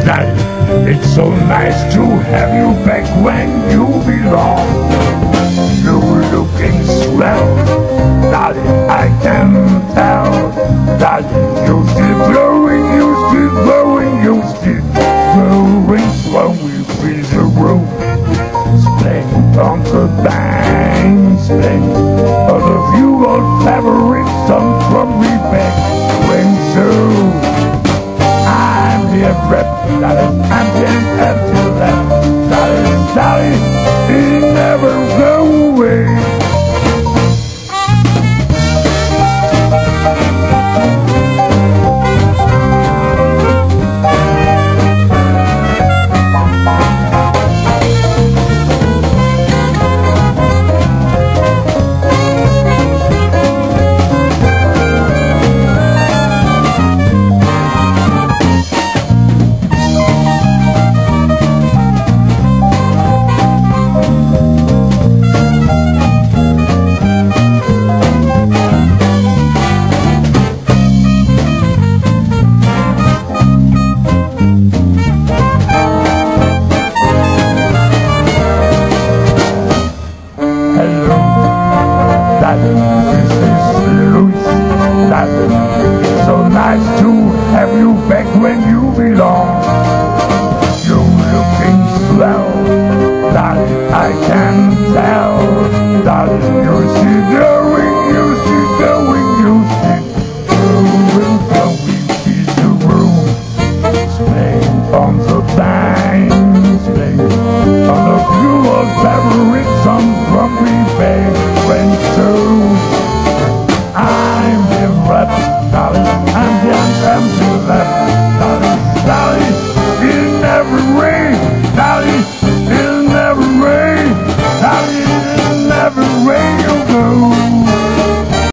Darling, it's so nice to have you back when you belong. You're looking swell, darling, I can tell. Darling, you're still growing, you're still growing, you're still growing slowly with the road. Playing on the bank, playing all of you old favorite songs from me back when so. I'm here, rep, darling, I'm getting up to that, darling, darling.